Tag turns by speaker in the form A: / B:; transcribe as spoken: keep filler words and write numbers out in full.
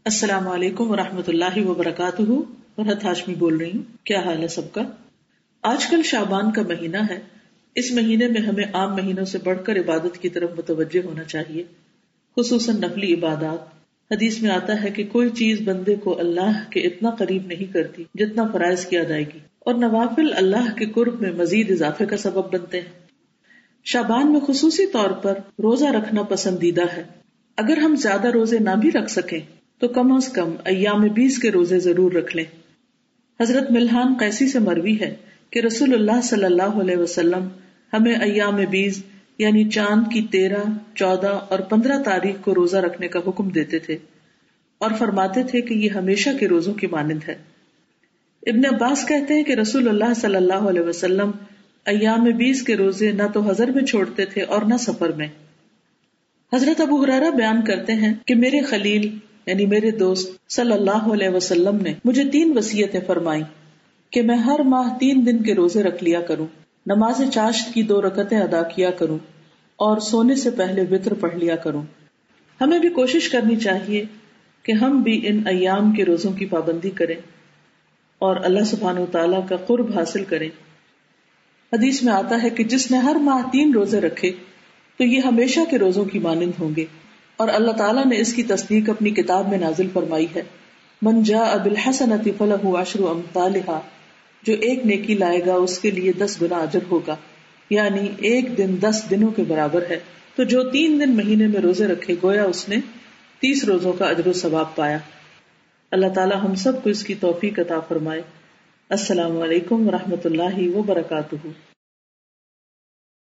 A: السلام علیکم ورحمۃ اللہ وبرکاتہ. فرحت ہاشمی بول رہی ہوں. کیا حال ہے سب کا؟ آج کل شعبان کا مہینہ ہے. اس مہینے میں ہمیں عام مہینوں سے بڑھ کر عبادت کی طرف متوجہ ہونا چاہیے، خصوصاً نفلی عبادات. حدیث میں آتا ہے کہ کوئی چیز بندے کو اللہ کے اتنا قریب نہیں کرتی جتنا فرائض کی ادائیگی، اور نوافل اللہ کے قرب میں مزید اضافے کا سبب بنتے ہیں. شعبان میں خصوصی طور پر روزہ رکھنا پسندیدہ ہے. اگر ہم زیادہ روزے نہ بھی رکھ سکیں تو کم از کم ایام بیس کے روزے ضرور رکھ لیں. حضرت ملحان قیسی سے مروی ہے کہ رسول اللہ صلی اللہ علیہ وسلم ہمیں ایام بیس یعنی چاند کی تیرہ، چودہ اور پندرہ تاریخ کو روزہ رکھنے کا حکم دیتے تھے اور فرماتے تھے کہ یہ ہمیشہ کے روزوں کی مانند ہے. ابن عباس کہتے ہیں کہ رسول اللہ صلی اللہ علیہ وسلم ایام بیس کے روزے نہ تو حضر میں چھوڑتے تھے اور نہ سفر میں. حضرت ابو ہریرہ بیان کرتے ہیں کہ میرے خلیل یعنی میرے دوست صلی اللہ علیہ وسلم نے مجھے تین وصیتیں فرمائیں کہ میں ہر ماہ تین دن کے روزے رکھ لیا کروں، نماز چاشت کی دو رکعتیں ادا کیا کروں اور سونے سے پہلے وتر پڑھ لیا کروں. ہمیں بھی کوشش کرنی چاہیے کہ ہم بھی ان ایام کے روزوں کی پابندی کریں اور اللہ سبحانہ وتعالیٰ کا قرب حاصل کریں. حدیث میں آتا ہے کہ جس نے ہر ماہ تین روزے رکھے تو یہ ہمیشہ کے روزوں کی مانند ہوں گے، اور اللہ تعالیٰ نے اس کی تصدیق اپنی کتاب میں نازل فرمائی ہے. من جاء بالحسنۃ فلہ عشر امثالھا، جو ایک نیکی لائے گا اس کے لیے دس گنا اجر ہوگا، یعنی ایک دن دس دنوں کے برابر ہے. تو جو تین دن مہینے میں روزے رکھے گویا اس نے تیس روزوں کا اجر و ثواب پایا. اللہ تعالیٰ ہم سب کو اس کی توفیق عطا فرمائے. السلام علیکم ورحمۃ اللہ وبرکاتہ.